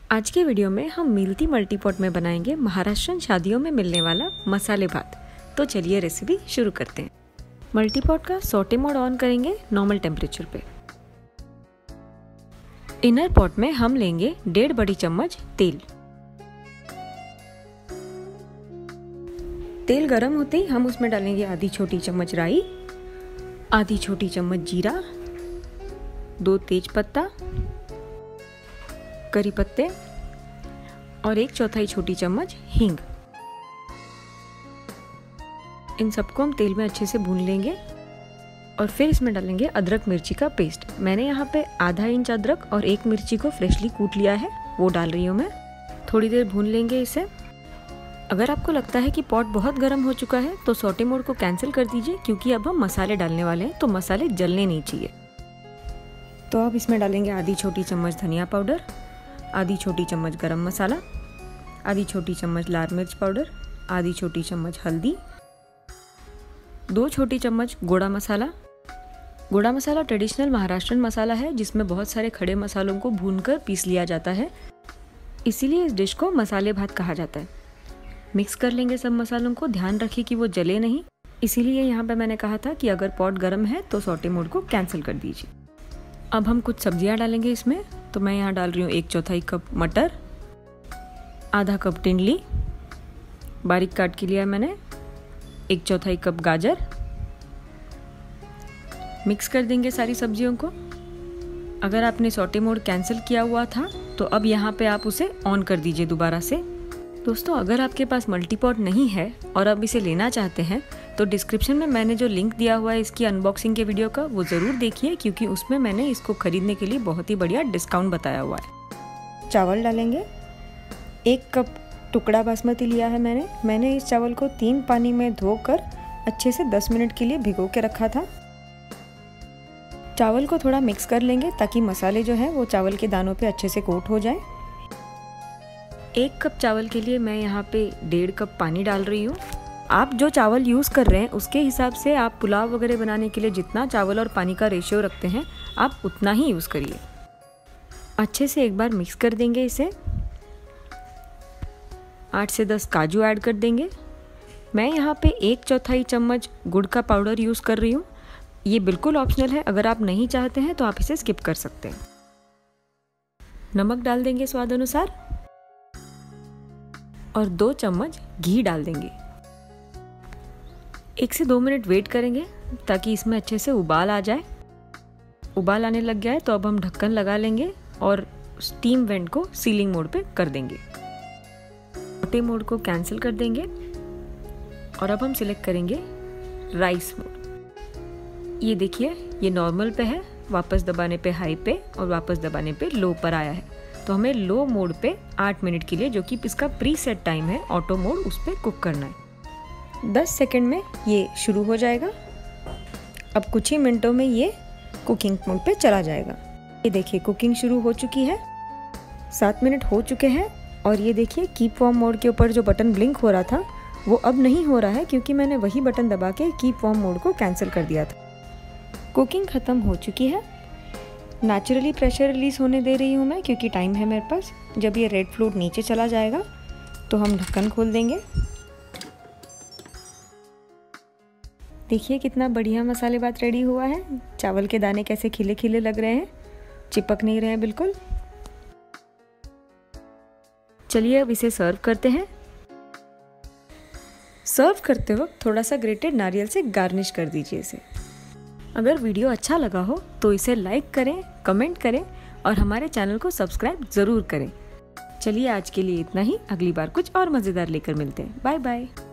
आज के वीडियो में हम मिलती मल्टीपॉट में बनाएंगे महाराष्ट्रन शादियों में मिलने वाला मसाले भात। तो चलिए रेसिपी शुरू करते हैं। मल्टीपॉट का सॉटे मोड ऑन करेंगे नॉर्मल टेम्परेचर पे। इनर पॉट में हम लेंगे 1.5 बड़ी चम्मच तेल। तेल गरम होते ही हम उसमें डालेंगे आधी छोटी चम्मच राई, आधी छोटी चम्मच जीरा, 2 तेज पत्ता, करी पत्ते और 1/4 छोटी चम्मच हींग। इन सबको हम तेल में अच्छे से भून लेंगे और फिर इसमें डालेंगे अदरक मिर्ची का पेस्ट। मैंने यहाँ पे आधा इंच अदरक और 1 मिर्ची को फ्रेशली कूट लिया है, वो डाल रही हूँ मैं। थोड़ी देर भून लेंगे इसे। अगर आपको लगता है कि पॉट बहुत गर्म हो चुका है तो सॉटे मोड को कैंसिल कर दीजिए, क्योंकि अब हम मसाले डालने वाले हैं तो मसाले जलने नहीं चाहिए। तो अब इसमें डालेंगे आधी छोटी चम्मच धनिया पाउडर, आधी छोटी चम्मच गरम मसाला, आधी छोटी चम्मच लाल मिर्च पाउडर, आधी छोटी चम्मच हल्दी, 2 छोटी चम्मच गोड़ा मसाला। गोड़ा मसाला ट्रेडिशनल महाराष्ट्रन मसाला है जिसमें बहुत सारे खड़े मसालों को भूनकर पीस लिया जाता है, इसीलिए इस डिश को मसाले भात कहा जाता है। मिक्स कर लेंगे सब मसालों को। ध्यान रखिए कि वो जले नहीं, इसीलिए यहाँ पे मैंने कहा था कि अगर पॉट गर्म है तो सॉटे मोड को कैंसिल कर दीजिए। अब हम कुछ सब्जियां डालेंगे इसमें। तो मैं यहाँ डाल रही हूँ 1/4 कप मटर, आधा कप टिंडली बारीक काट के लिया मैंने, 1/4 कप गाजर। मिक्स कर देंगे सारी सब्जियों को। अगर आपने सॉटे मोड कैंसिल किया हुआ था तो अब यहाँ पे आप उसे ऑन कर दीजिए दोबारा से। दोस्तों, अगर आपके पास मल्टीपॉट नहीं है और आप इसे लेना चाहते हैं तो डिस्क्रिप्शन में मैंने जो लिंक दिया हुआ है इसकी अनबॉक्सिंग के वीडियो का, वो ज़रूर देखिए, क्योंकि उसमें मैंने इसको खरीदने के लिए बहुत ही बढ़िया डिस्काउंट बताया हुआ है। चावल डालेंगे। 1 कप टुकड़ा बासमती लिया है मैंने इस चावल को 3 पानी में धोकर अच्छे से 10 मिनट के लिए भिगो के रखा था। चावल को थोड़ा मिक्स कर लेंगे ताकि मसाले जो है वो चावल के दानों पे अच्छे से कोट हो जाए। 1 कप चावल के लिए मैं यहाँ पे 1.5 कप पानी डाल रही हूँ। आप जो चावल यूज़ कर रहे हैं उसके हिसाब से आप पुलाव वगैरह बनाने के लिए जितना चावल और पानी का रेशियो रखते हैं आप उतना ही यूज़ करिए। अच्छे से एक बार मिक्स कर देंगे इसे। 8 से 10 काजू ऐड कर देंगे। मैं यहाँ पे 1/4 चम्मच गुड़ का पाउडर यूज़ कर रही हूँ। ये बिल्कुल ऑप्शनल है, अगर आप नहीं चाहते हैं तो आप इसे स्किप कर सकते हैं। नमक डाल देंगे स्वाद अनुसार और 2 चम्मच घी डाल देंगे। 1 से 2 मिनट वेट करेंगे ताकि इसमें अच्छे से उबाल आ जाए। उबाल आने लग गया है तो अब हम ढक्कन लगा लेंगे और स्टीम वेंट को सीलिंग मोड पे कर देंगे। सॉटे मोड को कैंसिल कर देंगे और अब हम सिलेक्ट करेंगे राइस मोड। ये देखिए, ये नॉर्मल पे है, वापस दबाने पे हाई पे और वापस दबाने पे लो पर आया है। तो हमें लो मोड पे 8 मिनट के लिए, जो कि इसका प्री सेट टाइम है ऑटो मोड, उस पर कुक करना है। 10 सेकंड में ये शुरू हो जाएगा। अब कुछ ही मिनटों में ये कुकिंग मोड पे चला जाएगा। ये देखिए कुकिंग शुरू हो चुकी है। 7 मिनट हो चुके हैं और ये देखिए कीप वार्म मोड के ऊपर जो बटन ब्लिंक हो रहा था वो अब नहीं हो रहा है, क्योंकि मैंने वही बटन दबा के कीप वार्म मोड को कैंसिल कर दिया था। कुकिंग ख़त्म हो चुकी है। नेचुरली प्रेशर रिलीज होने दे रही हूँ मैं, क्योंकि टाइम है मेरे पास। जब ये रेड फ्लूट नीचे चला जाएगा तो हम ढक्कन खोल देंगे। देखिए कितना बढ़िया मसाले भात रेडी हुआ है। चावल के दाने कैसे खिले खिले लग रहे हैं, चिपक नहीं रहे हैं बिल्कुल। चलिए अब इसे सर्व करते हैं। सर्व करते वक्त थोड़ा सा ग्रेटेड नारियल से गार्निश कर दीजिए इसे। अगर वीडियो अच्छा लगा हो तो इसे लाइक करें, कमेंट करें और हमारे चैनल को सब्सक्राइब ज़रूर करें। चलिए आज के लिए इतना ही। अगली बार कुछ और मज़ेदार लेकर मिलते हैं। Bye bye.